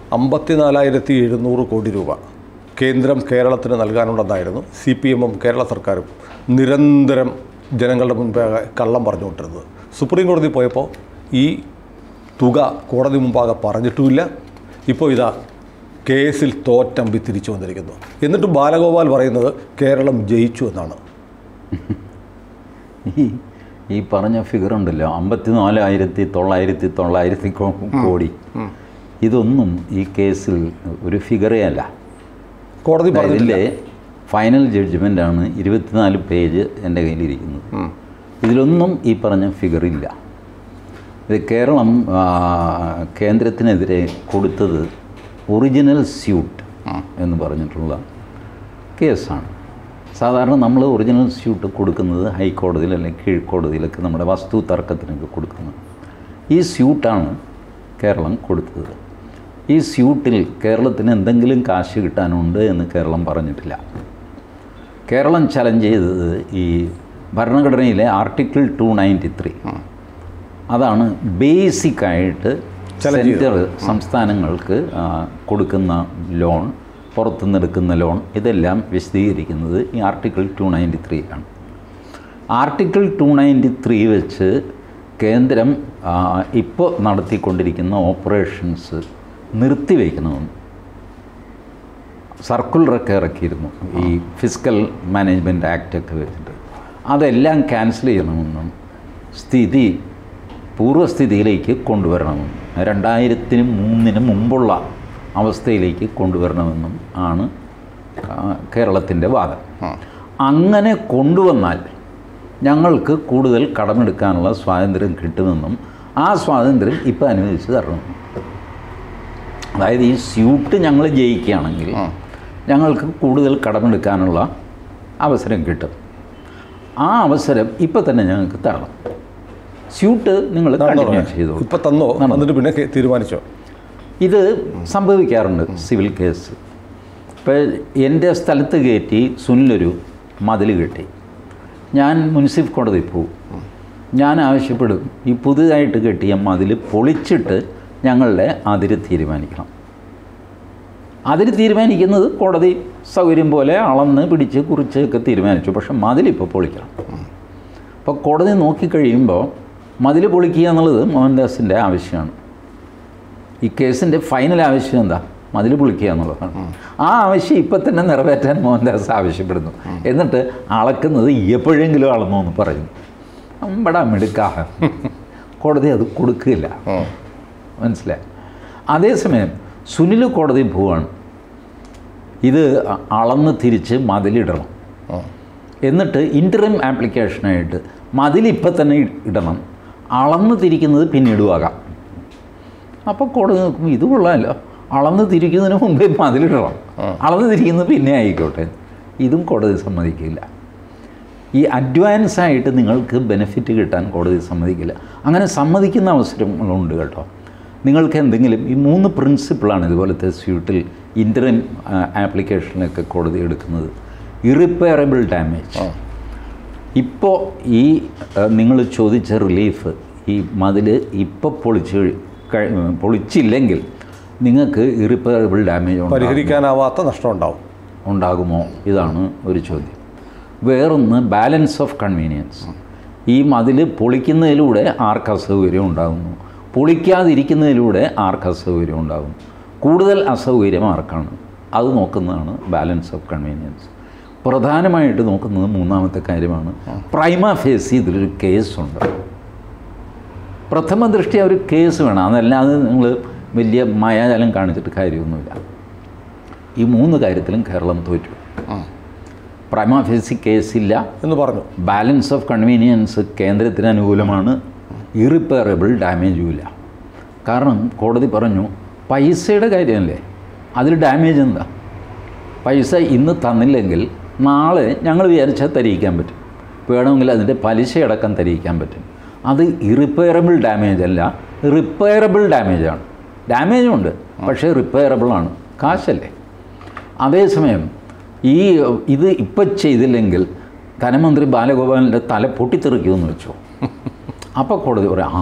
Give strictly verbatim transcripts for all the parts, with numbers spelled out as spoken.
അമ്പത്തിനാലായിരത്തി എഴുന്നൂറ് കോടി രൂപ കേന്ദ്രം കേരളത്തിന് നൽകാനുണ്ടെന്നായിരുന്നു സി പി എമ്മും കേരള സർക്കാരും നിരന്തരം ജനങ്ങളുടെ മുൻപാകെ കള്ളം പറഞ്ഞുകൊണ്ടിരുന്നത്. സുപ്രീം കോടതി പോയപ്പോൾ ഈ തുക കോടതി മുമ്പാകെ പറഞ്ഞിട്ടുമില്ല. ഇപ്പോൾ ഇതാ കേസിൽ തോറ്റമ്പി തിരിച്ചു വന്നിരിക്കുന്നു. എന്നിട്ട് ബാലഗോപാൽ പറയുന്നത് കേരളം ജയിച്ചു എന്നാണ്. ഈ ഈ പറഞ്ഞ ഫിഗർ ഉണ്ടല്ലോ, അമ്പത്തിനാലായിരത്തി തൊള്ളായിരത്തി തൊള്ളായിരത്തി കോടി, ഇതൊന്നും ഈ കേസിൽ ഒരു ഫിഗറേ അല്ല. കോടതി ഇതിൻ്റെ ഫൈനൽ ജഡ്ജ്മെൻ്റാണ് ഇരുപത്തിനാല് പേജ് എൻ്റെ കയ്യിലിരിക്കുന്നത്. ഇതിലൊന്നും ഈ പറഞ്ഞ ഫിഗറില്ല. ഇത് കേരളം കേന്ദ്രത്തിനെതിരെ കൊടുത്തത് ഒറിജിനൽ സ്യൂട്ട് എന്ന് പറഞ്ഞിട്ടുള്ള കേസാണ്. സാധാരണ നമ്മൾ ഒറിജിനൽ സ്യൂട്ട് കൊടുക്കുന്നത് ഹൈക്കോടതിയിൽ അല്ലെങ്കിൽ കീഴ്ക്കോടതിയിലൊക്കെ നമ്മുടെ വസ്തു തർക്കത്തിനൊക്കെ കൊടുക്കുന്നത്. ഈ സ്യൂട്ടാണ് കേരളം കൊടുത്തത്. ഈ സ്യൂട്ടിൽ കേരളത്തിന് എന്തെങ്കിലും കാശ് കിട്ടാനുണ്ട് എന്ന് കേരളം പറഞ്ഞിട്ടില്ല. കേരളം ചലഞ്ച് ചെയ്തത് ഈ ഭരണഘടനയിലെ ആർട്ടിക്കിൾ ടു നയൻറ്റി ത്രീ അതാണ് ബേസിക്കായിട്ട് സെൻറ്റർ സംസ്ഥാനങ്ങൾക്ക് കൊടുക്കുന്ന ലോൺ, പുറത്തുനിന്ന് എടുക്കുന്ന ലോൺ, ഇതെല്ലാം വിശദീകരിക്കുന്നത് ഈ ആർട്ടിക്കിൾ ടു നയൻറ്റി ത്രീ ആണ്. ആർട്ടിക്കിൾ ടു നയൻറ്റി ത്രീ വെച്ച് കേന്ദ്രം ഇപ്പോൾ നടത്തിക്കൊണ്ടിരിക്കുന്ന ഓപ്പറേഷൻസ് നിർത്തിവെക്കണമെന്ന് സർക്കുലറൊക്കെ ഇറക്കിയിരുന്നു. ഈ ഫിസിക്കൽ മാനേജ്മെൻറ്റ് ആക്റ്റൊക്കെ വെച്ചിട്ട് അതെല്ലാം ക്യാൻസൽ ചെയ്യണമെന്നും സ്ഥിതി പൂർവ്വസ്ഥിതിയിലേക്ക് കൊണ്ടുവരണമെന്നും രണ്ടായിരത്തിന് മൂന്നിന് മുമ്പുള്ള അവസ്ഥയിലേക്ക് കൊണ്ടുവരണമെന്നും ആണ് കേരളത്തിൻ്റെ വാദം. അങ്ങനെ കൊണ്ടുവന്നാൽ ഞങ്ങൾക്ക് കൂടുതൽ കടമെടുക്കാനുള്ള സ്വാതന്ത്ര്യം കിട്ടുമെന്നും ആ സ്വാതന്ത്ര്യം ഇപ്പം അനുവദിച്ച് തരണം. അതായത് ഈ സ്യൂട്ട് ഞങ്ങൾ ജയിക്കുകയാണെങ്കിൽ ഞങ്ങൾക്ക് കൂടുതൽ കടമെടുക്കാനുള്ള അവസരം കിട്ടും. ആ അവസരം ഇപ്പം തന്നെ ഞങ്ങൾക്ക് തരണം. സ്യൂട്ട് നിങ്ങൾ കണ്ടിന്യൂ ചെയ്തു. ഇപ്പം തന്നോ? എന്നിട്ട് പിന്നെ തീരുമാനിച്ചോ? ഇത് സംഭവിക്കാറുണ്ട് സിവിൽ കേസ്. ഇപ്പോൾ എൻ്റെ സ്ഥലത്ത് കയറ്റി സുനിലൊരു മതിൽ കെട്ടി, ഞാൻ മുനിസിപ്പൽ കോടതി പോകും. ഞാൻ ആവശ്യപ്പെടും ഈ പുതുതായിട്ട് കെട്ടിയ മതിൽ പൊളിച്ചിട്ട് ഞങ്ങളുടെ അതിര് തീരുമാനിക്കണം. അതിര് തീരുമാനിക്കുന്നത് കോടതി സൗകര്യം പോലെ അളന്ന് പിടിച്ച് കുറിച്ച് ഒക്കെ തീരുമാനിച്ചു. പക്ഷെ മതിലിപ്പോൾ പൊളിക്കണം. അപ്പോൾ കോടതി നോക്കിക്കഴിയുമ്പോൾ മതിൽ പൊളിക്കുക എന്നുള്ളത് മോഹൻദാസിൻ്റെ ആവശ്യമാണ്. ഈ കേസിൻ്റെ ഫൈനൽ ആവശ്യം എന്താ? മതിൽ പൊളിക്കുക എന്നുള്ളതാണ്. ആ ആവശ്യം ഇപ്പം തന്നെ നിറവേറ്റാൻ മോഹൻദാസ് ആവശ്യപ്പെടുന്നു. എന്നിട്ട് അളക്കുന്നത് എപ്പോഴെങ്കിലും അളന്നോ എന്ന് പറയുന്നു. അമ്പടാ മിടുക്കാഹ. കോടതി അത് കൊടുക്കില്ല. മനസ്സിലായി? അതേസമയം സുനിൽ കോടതി പോവാണ്, ഇത് അളന്ന് തിരിച്ച് മതിലിടണം, എന്നിട്ട് ഇൻ്ററിം ആപ്ലിക്കേഷനായിട്ട് മതിലിപ്പം തന്നെ ഇടണം, അളന്ന് തിരിക്കുന്നത് പിന്നീടുമാകാം. അപ്പോൾ കോടതി നോക്കുമ്പോൾ ഇത് കൊള്ളാമല്ലോ, അളന്ന് തിരിക്കുന്നതിന് മുമ്പേ മതിലിടണം, അളന്ന് തിരിക്കുന്നത് പിന്നെ ആയിക്കോട്ടെ. ഇതും കോടതി സമ്മതിക്കില്ല. ഈ അഡ്വാൻസായിട്ട് നിങ്ങൾക്ക് ബെനിഫിറ്റ് കിട്ടാൻ കോടതി സമ്മതിക്കില്ല. അങ്ങനെ സമ്മതിക്കുന്ന അവസരങ്ങളുണ്ട് കേട്ടോ. നിങ്ങൾക്ക് എന്തെങ്കിലും ഈ മൂന്ന് പ്രിൻസിപ്പിളാണ് ഇതുപോലത്തെ സ്യൂട്ടിൽ ഇൻ്ററിം ആപ്ലിക്കേഷനൊക്കെ കോടതി എടുക്കുന്നത്. Irreparable damage. ഇപ്പോൾ ഈ നിങ്ങൾ ചോദിച്ച റിലീഫ്, ഈ മതിൽ ഇപ്പോൾ പൊളിച്ച് പൊളിച്ചില്ലെങ്കിൽ നിങ്ങൾക്ക് ഇറിപ്പയറബിൾ ഡാമേജ് പരിഹരിക്കാനാവാത്ത നഷ്ടം ഉണ്ടാവും ഉണ്ടാകുമോ? ഇതാണ് ഒരു ചോദ്യം. വേറൊന്ന് ബാലൻസ് ഓഫ് കൺവീനിയൻസ്. ഈ മതിൽ പൊളിക്കുന്നതിലൂടെ ആർക്ക് അസൗകര്യം ഉണ്ടാകുന്നു, പൊളിക്കാതിരിക്കുന്നതിലൂടെ ആർക്ക് അസൗകര്യം ഉണ്ടാകും, കൂടുതൽ അസൗകര്യം ആർക്കാണ്, അത് നോക്കുന്നതാണ് ബാലൻസ് ഓഫ് കൺവീനിയൻസ്. പ്രധാനമായിട്ട് നോക്കുന്നത് മൂന്നാമത്തെ കാര്യമാണ്. പ്രൈമ ഫേസി ഇതിലൊരു കേസുണ്ട്. പ്രഥമ ദൃഷ്ടിയ ഒരു കേസ് വേണം. അതല്ലാതെ നിങ്ങൾ വലിയ മായാജാലം കാണിച്ചിട്ട് കാര്യമൊന്നുമില്ല. ഈ മൂന്ന് കാര്യത്തിലും കേരളം തോറ്റു. പ്രൈമ ഫേസി കേസില്ല എന്ന് പറഞ്ഞു. ബാലൻസ് ഓഫ് കൺവീനിയൻസ് കേന്ദ്രത്തിന് അനുകൂലമാണ്. ഇറിപ്പയറബിൾ ഡാമേജും ഇല്ല. കാരണം കോടതി പറഞ്ഞു പൈസയുടെ കാര്യമല്ലേ, അതിൽ ഡാമേജ് എന്താ? പൈസ ഇന്ന് തന്നില്ലെങ്കിൽ നാളെ ഞങ്ങൾ വിചാരിച്ചാൽ തരിയിക്കാൻ പറ്റും, വേണമെങ്കിൽ അതിൻ്റെ പലിശയടക്കം തരിയിക്കാൻ പറ്റും. അത് ഇറിപ്പയറബിൾ ഡാമേജ് അല്ല, റിപ്പയറബിൾ ഡാമേജാണ്. ഡാമേജുണ്ട്, പക്ഷേ റിപ്പയറബിളാണ്, കാശല്ലേ. അതേസമയം ഈ ഇത് ഇപ്പം ചെയ്തില്ലെങ്കിൽ ധനമന്ത്രി ബാലഗോപാലിൻ്റെ തല പൊട്ടിത്തെറിക്കുമെന്ന് വെച്ചു. അപ്പോൾ കോടതി പറയാം, ആ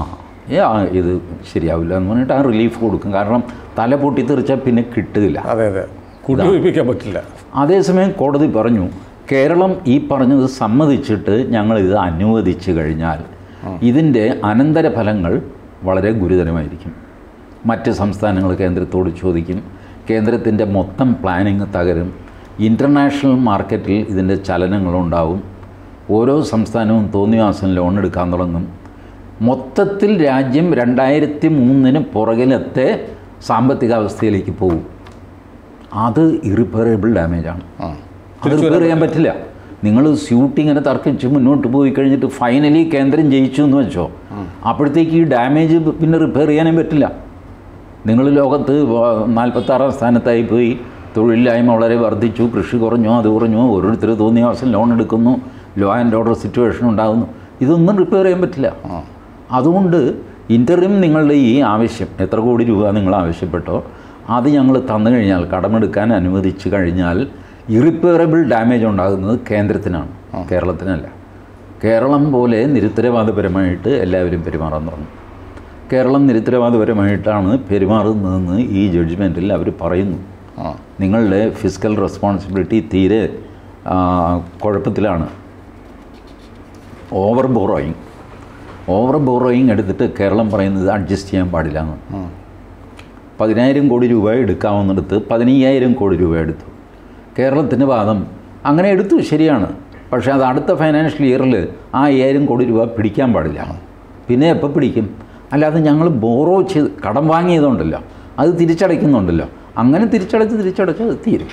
ഏ ആ ഇത് ശരിയാവില്ല എന്ന് പറഞ്ഞിട്ട് ആ റിലീഫ് കൊടുക്കും. കാരണം തല പൊട്ടി തെറിച്ചാൽ പിന്നെ കിട്ടുകയില്ല. അതെ അതെ കുടിവെപ്പിക്കാൻ പറ്റില്ല. അതേസമയം കോടതി പറഞ്ഞു കേരളം ഈ പറഞ്ഞത് സമ്മതിച്ചിട്ട് ഞങ്ങളിത് അനുവദിച്ചു കഴിഞ്ഞാൽ ഇതിൻ്റെ അനന്തരഫലങ്ങൾ വളരെ ഗുരുതരമായിരിക്കും. മറ്റ് സംസ്ഥാനങ്ങൾ കേന്ദ്രത്തോട് ചോദിക്കും, കേന്ദ്രത്തിൻ്റെ മൊത്തം പ്ലാനിങ് തകരും, ഇൻ്റർനാഷണൽ മാർക്കറ്റിൽ ഇതിൻ്റെ ചലനങ്ങളുണ്ടാവും, ഓരോ സംസ്ഥാനവും തോന്നിവാസം ലോൺ എടുക്കാൻ തുടങ്ങും. മൊത്തത്തിൽ രാജ്യം രണ്ടായിരത്തി മൂന്നിന് പുറകിലത്തെ സാമ്പത്തികാവസ്ഥയിലേക്ക് പോകും. അത് ഇറിപ്പയറബിൾ ഡാമേജാണ്. അത് റിപ്പയർ ചെയ്യാൻ പറ്റില്ല. നിങ്ങൾ സ്യൂട്ട് ഇങ്ങനെ തർക്കിച്ച് മുന്നോട്ട് പോയി കഴിഞ്ഞിട്ട് ഫൈനലി കേന്ദ്രം ജയിച്ചു എന്ന് വെച്ചോ, അപ്പോഴത്തേക്ക് ഈ ഡാമേജ് പിന്നെ റിപ്പയർ ചെയ്യാനേ പറ്റില്ല. നിങ്ങൾ ലോകത്ത് നാൽപ്പത്താറാം സ്ഥാനത്തായി പോയി, തൊഴിലില്ലായ്മ വളരെ വർദ്ധിച്ചു, കൃഷി കുറഞ്ഞു, അത് കുറഞ്ഞു, ഓരോരുത്തർ തോന്നിയ ആവശ്യം ലോൺ എടുക്കുന്നു, ലോ ആൻഡ് ഓർഡർ സിറ്റുവേഷൻ ഉണ്ടാകുന്നു. ഇതൊന്നും റിപ്പയർ ചെയ്യാൻ പറ്റില്ല. അതുകൊണ്ട് ഇൻ്ററിം നിങ്ങളുടെ ഈ ആവശ്യം എത്ര കോടി രൂപ നിങ്ങൾ ആവശ്യപ്പെട്ടോ അത് ഞങ്ങൾ തന്നു കഴിഞ്ഞാൽ, കടമെടുക്കാൻ അനുവദിച്ചു കഴിഞ്ഞാൽ ഇറിപ്പയറബിൾ ഡാമേജ് ഉണ്ടാകുന്നത് കേന്ദ്രത്തിനാണ്, കേരളത്തിനല്ല. കേരളം പോലെ നിരുത്തരവാദപരമായിട്ട് എല്ലാവരും പെരുമാറാൻ തുടങ്ങും. കേരളം നിരുത്തരവാദപരമായിട്ടാണ് പെരുമാറുന്നതെന്ന് ഈ ജഡ്ജ്മെൻറ്റിൽ അവർ പറയുന്നു. നിങ്ങളുടെ ഫിസിക്കൽ റെസ്പോൺസിബിലിറ്റി തീരെ കുഴപ്പത്തിലാണ്. ഓവർ ബോറോയിങ് ഓവർ ബോറോയിങ് എടുത്തിട്ട് കേരളം പറയുന്നത് അഡ്ജസ്റ്റ് ചെയ്യാൻ പാടില്ല എന്ന്. പതിനായിരം കോടി രൂപ എടുക്കാവുന്നിടത്ത് പതിനയ്യായിരം കോടി രൂപ എടുത്തു. കേരളത്തിൻ്റെ വാദം അങ്ങനെ എടുത്തു, ശരിയാണ്. പക്ഷേ അത് അടുത്ത ഫൈനാൻഷ്യൽ ഇയറിൽ ആ അയ്യായിരം കോടി രൂപ പിടിക്കാൻ പാടില്ല. പിന്നെ എപ്പോൾ പിടിക്കും? അല്ലാതെ ഞങ്ങൾ ബോറോ ചെയ്ത് കടം വാങ്ങിയതുണ്ടല്ലോ, അത് തിരിച്ചടയ്ക്കുന്നുണ്ടല്ലോ, അങ്ങനെ തിരിച്ചടച്ച് തിരിച്ചടച്ച് അത് തീരും.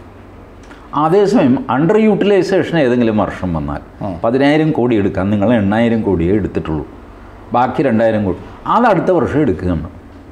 അതേസമയം അണ്ടർ യൂട്ടിലൈസേഷൻ ഏതെങ്കിലും വർഷം വന്നാൽ പതിനായിരം കോടി എടുക്കാൻ നിങ്ങൾ എണ്ണായിരം കോടിയേ എടുത്തിട്ടുള്ളൂ, ബാക്കി രണ്ടായിരം കോടി അത് അടുത്ത വർഷം എടുക്കുകയാണ്.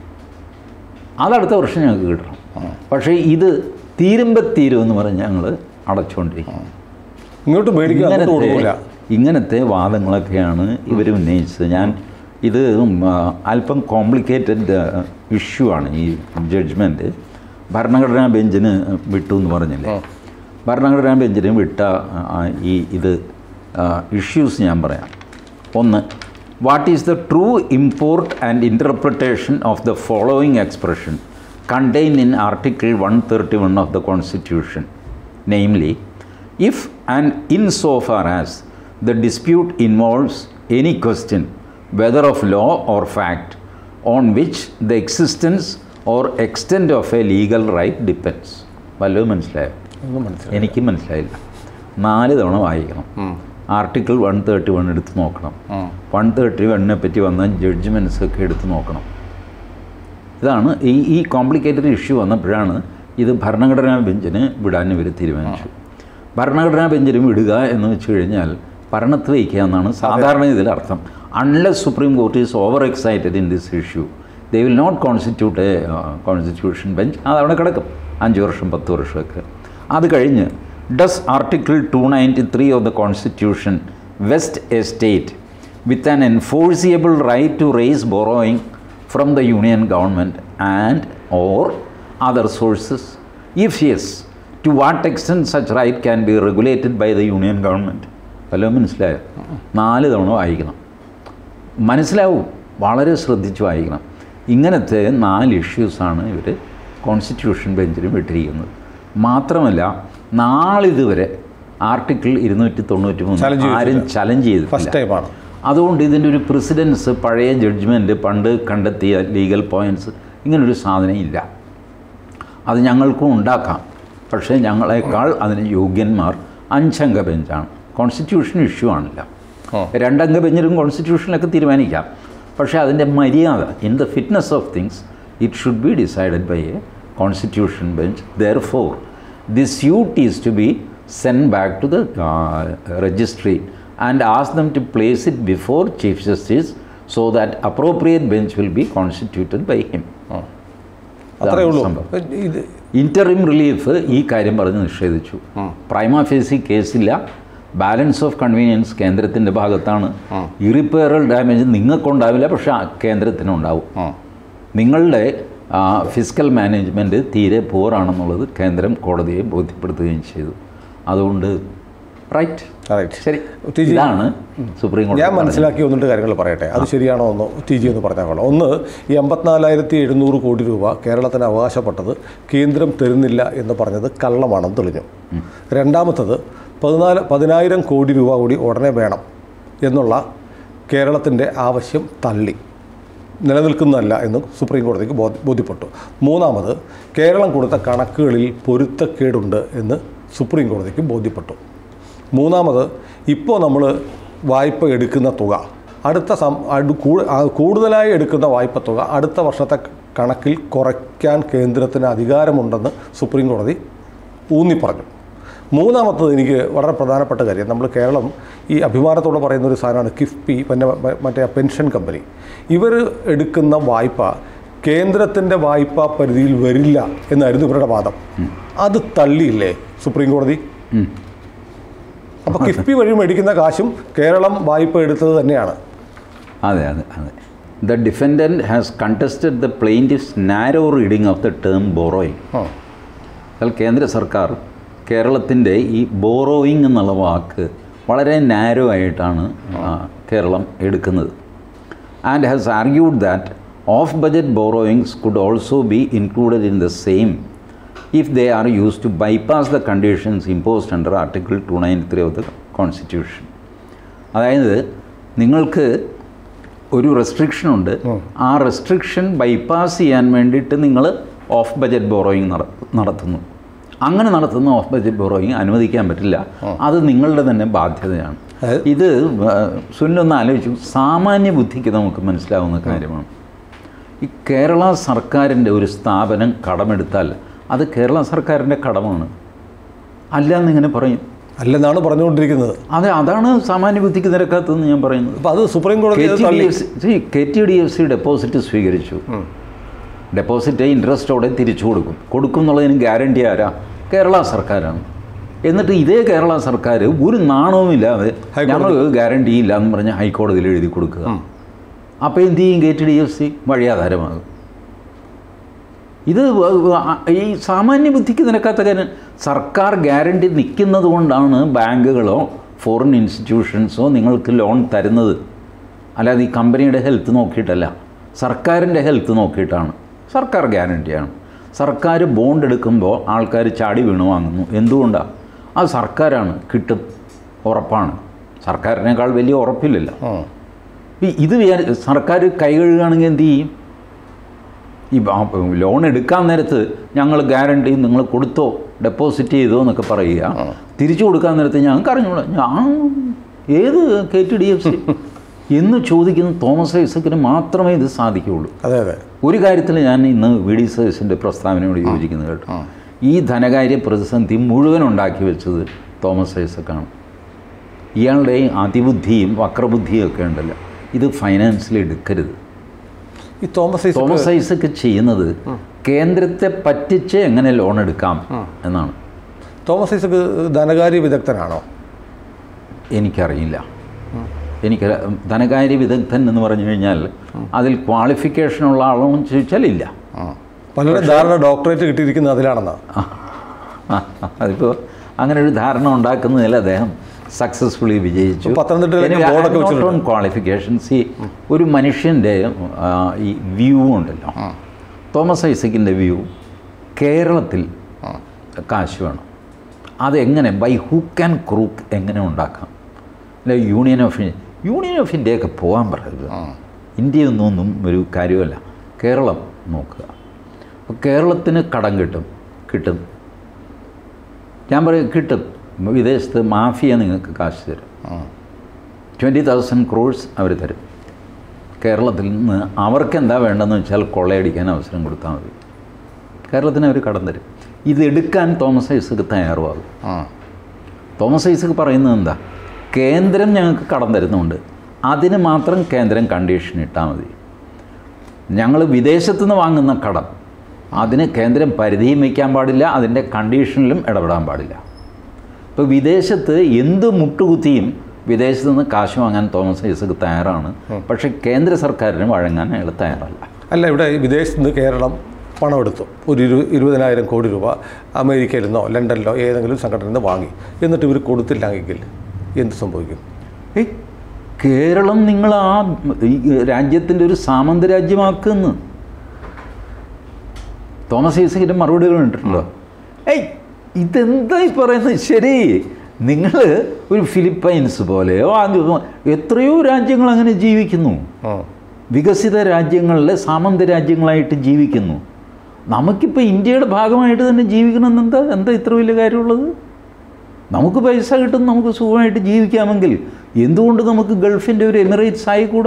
അതടുത്ത വർഷം ഞങ്ങൾക്ക് കിട്ടണം. പക്ഷേ ഇത് തീരുമ്പോൾ തീരുമെന്ന് പറഞ്ഞ് ഞങ്ങൾ അടച്ചുകൊണ്ടിരിക്കും. ഇങ്ങോട്ട് ഇങ്ങനത്തെ ഇങ്ങനത്തെ വാദങ്ങളൊക്കെയാണ് ഇവർ ഉന്നയിച്ചത്. ഞാൻ ഇത് അല്പം കോംപ്ലിക്കേറ്റഡ് ഇഷ്യൂ ആണ് ഈ ജഡ്ജ്മെൻറ്റ്. ഭരണഘടനാ ബെഞ്ചിന് വിട്ടു എന്ന് പറഞ്ഞില്ലേ, ഭരണഘടനാ ബെഞ്ചിന് വിട്ട ഈ ഇത് ഇഷ്യൂസ് ഞാൻ പറയാം. ഒന്ന്, what is the true import and interpretation of the following expression contained in Article one thirty-one of the Constitution? Namely, if and insofar as the dispute involves any question, whether of law or fact, on which the existence or extent of a legal right depends. വല്ലതും മനസ്സിലായോ? എനിക്ക് മനസ്സിലായില്ല. നാല് തവണ വായിക്കണം. Article one thirty one എടുത്ത് നോക്കണം. One thirty വണ്ണിനെ പറ്റി വന്ന ജഡ്ജ്മെൻറ്റ്സ് ഒക്കെ എടുത്ത് നോക്കണം. ഇതാണ് ഈ ഈ കോംപ്ലിക്കേറ്റഡ് ഇഷ്യൂ വന്നപ്പോഴാണ് ഇത് ഭരണഘടനാ ബെഞ്ചിന് വിടാൻ ഇവർ തീരുമാനിച്ചു. ഭരണഘടനാ ബെഞ്ചിന് വിടുക എന്ന് വെച്ച് കഴിഞ്ഞാൽ ഭരണത്ത് വയ്ക്കുക എന്നാണ് സാധാരണ ഇതിലർത്ഥം. Unless supreme court is over excited in this issue they will not constitute a constitution bench. അതവിടെ കിടക്കും അഞ്ച് വർഷം പത്ത് വർഷമൊക്കെ. അത് കഴിഞ്ഞ് does Article two ninety-three of the Constitution vest a state with an enforceable right to raise borrowing from the union government and or other sources? If yes, to what extent such right can be regulated by the union government? വല്ലതും മനസ്സിലായോ? നാല് തവണ വായിക്കണം. മനസ്സിലാവും, വളരെ ശ്രദ്ധിച്ച് വായിക്കണം. ഇങ്ങനത്തെ നാല് ഇഷ്യൂസാണ് ഇവർ കോൺസ്റ്റിറ്റ്യൂഷൻ ബെഞ്ചിന് വിട്ടിരിക്കുന്നത്. മാത്രമല്ല നാളിതുവരെ ആർട്ടിക്കിൾ ഇരുന്നൂറ്റി തൊണ്ണൂറ്റി മൂന്ന് ആരും ചലഞ്ച് ചെയ്തിട്ടില്ല. അതുകൊണ്ട് ഇതിൻ്റെ ഒരു പ്രസിഡൻസ് പഴയ ജഡ്ജ്മെൻറ്റ് പണ്ട് കണ്ടെത്തിയ ലീഗൽ പോയിൻറ്റ്സ് ഇങ്ങനൊരു സാധനം ഇല്ല. അത് ഞങ്ങൾക്കും ഉണ്ടാക്കാം. പക്ഷേ ഞങ്ങളെക്കാൾ അതിന് യോഗ്യന്മാർ അഞ്ചംഗ ബെഞ്ചാണ്. കോൺസ്റ്റിറ്റ്യൂഷൻ ഇഷ്യൂ ആണില്ല. രണ്ടംഗ ബെഞ്ചിലും കോൺസ്റ്റിറ്റ്യൂഷനിലൊക്കെ തീരുമാനിക്കാം. പക്ഷേ അതിൻ്റെ മര്യാദ in the fitness of things it should be decided by a constitution bench. Therefore this suit is to be sent back to the uh, registry and ask them to place it before Chief Justice so that appropriate bench will be constituted by him. Interim relief ഈ കാര്യം പറഞ്ഞ് നിഷേധിച്ചു. Prima facie കേസില്ല, balance of convenience കേന്ദ്രത്തിൻ്റെ ഭാഗത്താണ്. Irreparable damage നിങ്ങൾക്കുണ്ടാവില്ല, പക്ഷേ കേന്ദ്രത്തിനുണ്ടാവും. നിങ്ങളുടെ physical management തീരെ പൂറാണെന്നുള്ളത് കേന്ദ്രം കോടതിയെ ബോധ്യപ്പെടുത്തുകയും ചെയ്തു. അതുകൊണ്ട് റൈറ്റ് റൈറ്റ് ശരി. ടി ജി, ഇതാണ് സുപ്രീം കോടതി ഞാൻ മനസ്സിലാക്കി ഒന്നിട്ട് കാര്യങ്ങൾ പറയട്ടെ, അത് ശരിയാണോ എന്ന് ടി ജി ഒന്ന് പറഞ്ഞാൽ കൊള്ളാം. ഒന്ന്, ഈ എൺപത്തിനാലായിരത്തി എഴുന്നൂറ് കോടി രൂപ കേരളത്തിന് അവകാശപ്പെട്ടത് കേന്ദ്രം തരുന്നില്ല എന്ന് പറഞ്ഞത് കള്ളമാണെന്ന് തെളിഞ്ഞു. രണ്ടാമത്തത്, പതിനാല് പതിനായിരം കോടി രൂപ കൂടി ഉടനെ വേണം എന്നുള്ള കേരളത്തിൻ്റെ ആവശ്യം തള്ളി, നിലനിൽക്കുന്നതല്ല എന്ന് സുപ്രീം കോടതിക്ക് ബോധ്യപ്പെട്ടു. മൂന്നാമത്, കേരളം കൊടുത്ത കണക്കുകളിൽ പൊരുത്തക്കേടുണ്ട് എന്ന് സുപ്രീം കോടതിക്ക് ബോധ്യപ്പെട്ടു. മൂന്നാമത്, ഇപ്പോൾ നമ്മൾ വായ്പ എടുക്കുന്ന തുക അടുത്ത സം കൂടുതലായി എടുക്കുന്ന വായ്പ തുക അടുത്ത വർഷത്തെ കണക്കിൽ കുറയ്ക്കാൻ കേന്ദ്രത്തിന് അധികാരമുണ്ടെന്ന് സുപ്രീം കോടതി ഊന്നി പറഞ്ഞു. മൂന്നാമത്തത് എനിക്ക് വളരെ പ്രധാനപ്പെട്ട കാര്യം, നമ്മൾ കേരളം ഈ അഭിമാനത്തോടെ പറയുന്ന ഒരു സാധനമാണ് കിഫ്ബി, പിന്നെ മറ്റേ പെൻഷൻ കമ്പനി. ഇവർ എടുക്കുന്ന വായ്പ കേന്ദ്രത്തിൻ്റെ വായ്പാ പരിധിയിൽ വരില്ല എന്നായിരുന്നു ഇവരുടെ വാദം. അത് തള്ളിയില്ലേ സുപ്രീം കോടതി? അപ്പോൾ കിഫ്ബി വഴി മേടിക്കുന്ന കാശും കേരളം വായ്പ എടുത്തത് തന്നെയാണ്. അതെ അതെ അതെ the defendant has contested the plaintiff's narrow reading of the term borrowing. എന്നാൽ കേന്ദ്ര സർക്കാർ കേരളത്തിൻ്റെ ഈ ബോറോയിങ് എന്നുള്ള വാക്ക് വളരെ നാരോ ആയിട്ടാണ് കേരളം എടുക്കുന്നത്. And has argued that off budget borrowings could also be included in the same if they are used to bypass the conditions imposed under Article two ninety-three of the Constitution. അതായത് നിങ്ങൾക്ക് ഒരു restriction ഉണ്ട്, ആ restriction bypass ചെയ്യാൻ വേണ്ടിയിട്ട് നിങ്ങൾ of budget borrowing നടത്തുന്നു. അങ്ങനെ നടത്തുന്ന ഓഫ് ബജറ്റ് ബോറോയിങ് അനുവദിക്കാൻ പറ്റില്ല, അത് നിങ്ങളുടെ തന്നെ ബാധ്യതയാണ്. ഇത് സുനിലൊന്ന് ആലോചിച്ചു, സാമാന്യ ബുദ്ധിക്ക് നമുക്ക് മനസ്സിലാവുന്ന കാര്യമാണ്. ഈ കേരള സർക്കാരിൻ്റെ ഒരു സ്ഥാപനം കടമെടുത്താൽ അത് കേരള സർക്കാരിൻ്റെ കടമാണ്, അല്ലാന്ന് ഇങ്ങനെ പറയും. അല്ലെന്നാണ് പറഞ്ഞുകൊണ്ടിരിക്കുന്നത്. അതെ, അതാണ് സാമാന്യ ബുദ്ധിക്ക് നിരക്കാത്തതെന്ന് ഞാൻ പറയുന്നത്. അപ്പോൾ അത് സുപ്രീം കോടതി K T D F C deposit സ്വീകരിച്ചു, ഡെപ്പോസിറ്റ് ഇൻട്രസ്റ്റോടെ തിരിച്ചു കൊടുക്കും കൊടുക്കും എന്നുള്ളതിന് ഗ്യാരണ്ടി ആരാ? കേരള സർക്കാരാണ്. എന്നിട്ട് ഇതേ കേരള സർക്കാർ ഒരു നാണവുമില്ലാതെ ഞങ്ങൾ ഗ്യാരണ്ടി ഇല്ല എന്ന് പറഞ്ഞ് ഹൈക്കോടതിയിൽ എഴുതി കൊടുക്കുക. അപ്പോൾ എന്ത് ചെയ്യും? K T D F C വഴിയാധാരമാകും. ഇത് ഈ സാമാന്യ ബുദ്ധിക്ക് നിരക്കാത്ത കാര്യം. സർക്കാർ ഗ്യാരണ്ടി നിൽക്കുന്നത് കൊണ്ടാണ് ബാങ്കുകളോ ഫോറിൻ ഇൻസ്റ്റിറ്റ്യൂഷൻസോ നിങ്ങൾക്ക് ലോൺ തരുന്നത്. അല്ലാതെ ഈ കമ്പനിയുടെ ഹെൽത്ത് നോക്കിയിട്ടല്ല, സർക്കാരിൻ്റെ ഹെൽത്ത് നോക്കിയിട്ടാണ്. സർക്കാർ ഗ്യാരണ്ടിയാണ്. സർക്കാർ ബോണ്ട് എടുക്കുമ്പോൾ ആൾക്കാർ ചാടി വീണ് വാങ്ങുന്നു. എന്തുകൊണ്ടാണ്? അത് സർക്കാരാണ്, കിട്ടും, ഉറപ്പാണ്. സർക്കാരിനേക്കാൾ വലിയ ഉറപ്പില്ലല്ലോ. ഇത് സർക്കാർ കൈ കഴുകുകയാണെങ്കിൽ എന്ത് ചെയ്യും? ഈ ലോൺ എടുക്കാൻ നേരത്ത് ഞങ്ങൾ ഗ്യാരണ്ടി നിങ്ങൾ കൊടുത്തോ, ഡെപ്പോസിറ്റ് ചെയ്തോ എന്നൊക്കെ പറയുക. തിരിച്ചു കൊടുക്കാൻ നേരത്ത് ഞങ്ങൾക്ക് അറിഞ്ഞൂടാ, ഞാൻ ഏത് K T D F C എന്ന് ചോദിക്കുന്ന തോമസ് ഐസക്കിന് മാത്രമേ ഇത് സാധിക്കുകയുള്ളൂ. അതെ അതെ ഒരു കാര്യത്തിൽ ഞാൻ ഇന്ന് വി ഡി സതീശൻ്റെ പ്രസ്താവനയോട് യോജിക്കുന്നത് കേട്ടോ. ഈ ധനകാര്യ പ്രതിസന്ധി മുഴുവൻ ഉണ്ടാക്കി വെച്ചത് തോമസ് ഐസക്കാണ്. ഇയാളുടെ അതിബുദ്ധിയും വക്രബുദ്ധിയും ഒക്കെ ഉണ്ടല്ലോ, ഇത് ഫൈനാൻസിൽ എടുക്കരുത്. ഈ തോമസ് തോമസ് ഐസക്ക് ചെയ്യുന്നത് കേന്ദ്രത്തെ പറ്റിച്ച് എങ്ങനെ ലോൺ എടുക്കാം എന്നാണ്. തോമസ് ഐസക്ക് ധനകാര്യ വിദഗ്ധനാണോ? എനിക്കറിയില്ല. എനിക്ക് ധനകാര്യ വിദഗ്ധൻ എന്ന് പറഞ്ഞു കഴിഞ്ഞാൽ അതിൽ ക്വാളിഫിക്കേഷനുള്ള ആളോന്ന് ചോദിച്ചാൽ ഇല്ല. പലരും ധാരണ ഡോക്ടറേറ്റ് കിട്ടിയിരിക്കുന്നത് അതിലാണെന്നാ. അതിപ്പോൾ അങ്ങനെ ഒരു ധാരണ ഉണ്ടാക്കുന്നതിൽ അദ്ദേഹം സക്സസ്ഫുള്ളി വിജയിച്ചു. ക്വാളിഫിക്കേഷൻസ് ഒരു മനുഷ്യൻ്റെ ഈ വ്യൂ ഉണ്ടല്ലോ, തോമസ് ഐസക്കിൻ്റെ വ്യൂ കേരളത്തിൽ കാശ് വേണം, അതെങ്ങനെ ബൈ ഹൂക്ക് ആൻഡ് ക്രൂക്ക് എങ്ങനെ ഉണ്ടാക്കാം. അല്ല യൂണിയൻ ഓഫ് യൂണിയൻ ഓഫ് ഇന്ത്യയൊക്കെ പോകാൻ പറയുന്നത്, ഇന്ത്യ ഒന്നും ഒരു കാര്യമല്ല, കേരളം നോക്കുക. അപ്പോൾ കേരളത്തിന് കടം കിട്ടും കിട്ടും ഞാൻ പറയും കിട്ടും. വിദേശത്ത് മാഫിയ നിങ്ങൾക്ക് കാശ് തരും, ട്വൻറ്റി തൗസൻഡ് ക്രോഴ്സ് അവർ തരും. കേരളത്തിൽ നിന്ന് അവർക്ക് എന്താ വേണ്ടതെന്ന് വെച്ചാൽ കൊള്ളയടിക്കാൻ അവസരം കൊടുത്താൽ മതി, കേരളത്തിന് അവർ കടം തരും. ഇതെടുക്കാൻ തോമസ് ഐസക്ക് തയ്യാറുമാകും. തോമസ് ഐസക്ക് പറയുന്നത് എന്താ? കേന്ദ്രം ഞങ്ങൾക്ക് കടം തരുന്നുണ്ട്, അതിന് മാത്രം കേന്ദ്രം കണ്ടീഷൻ ഇട്ടാൽ മതി. ഞങ്ങൾ വിദേശത്തു നിന്ന് വാങ്ങുന്ന കടം അതിന് കേന്ദ്രം പരിധിയും വയ്ക്കാൻ പാടില്ല, അതിൻ്റെ കണ്ടീഷനിലും ഇടപെടാൻ പാടില്ല. ഇപ്പോൾ വിദേശത്ത് എന്ത് മുട്ടുകുത്തിയും വിദേശത്ത് നിന്ന് കാശ് വാങ്ങാൻ തോമസ് ഐസക്ക് തയ്യാറാണ്, പക്ഷേ കേന്ദ്ര സർക്കാരിന് വഴങ്ങാൻ അയാൾ തയ്യാറല്ല. അല്ല, ഇവിടെ വിദേശത്ത് നിന്ന് കേരളം പണം എടുത്തു. ഒരു ഇരു ഇരുപതിനായിരം കോടി രൂപ അമേരിക്കയിൽ നിന്നോ ലണ്ടനിലോ ഏതെങ്കിലും സംഘടനയിൽ നിന്ന് വാങ്ങി. എന്നിട്ട് ഇവർ കൊടുത്തില്ലെങ്കിൽ എന്ത് സംഭവിക്കും? ഏയ് കേരളം നിങ്ങൾ ആ രാജ്യത്തിൻ്റെ ഒരു സാമന്ത രാജ്യമാക്കുന്നു. തോമസ് ഐസക്കിൻ്റെ മറുപടികൾ കണ്ടിട്ടുണ്ടോ? ഏയ് ഇതെന്തായി പറയുന്നത്? ശരി, നിങ്ങൾ ഒരു ഫിലിപ്പൈൻസ് പോലെയോ എത്രയോ രാജ്യങ്ങൾ അങ്ങനെ ജീവിക്കുന്നു, വികസിത രാജ്യങ്ങളിലെ സാമന്ത രാജ്യങ്ങളായിട്ട് ജീവിക്കുന്നു. നമുക്കിപ്പോൾ ഇന്ത്യയുടെ ഭാഗമായിട്ട് തന്നെ ജീവിക്കണമെന്നെന്താ എന്താ ഇത്ര വലിയ കാര്യമുള്ളത്? നമുക്ക് പൈസ കിട്ടും, നമുക്ക് സുഖമായിട്ട് ജീവിക്കാമെങ്കിൽ എന്തുകൊണ്ട് നമുക്ക് ഗൾഫിൻ്റെ ഒരു എമിറേറ്റ്സ് ആയിക്കൂടാ?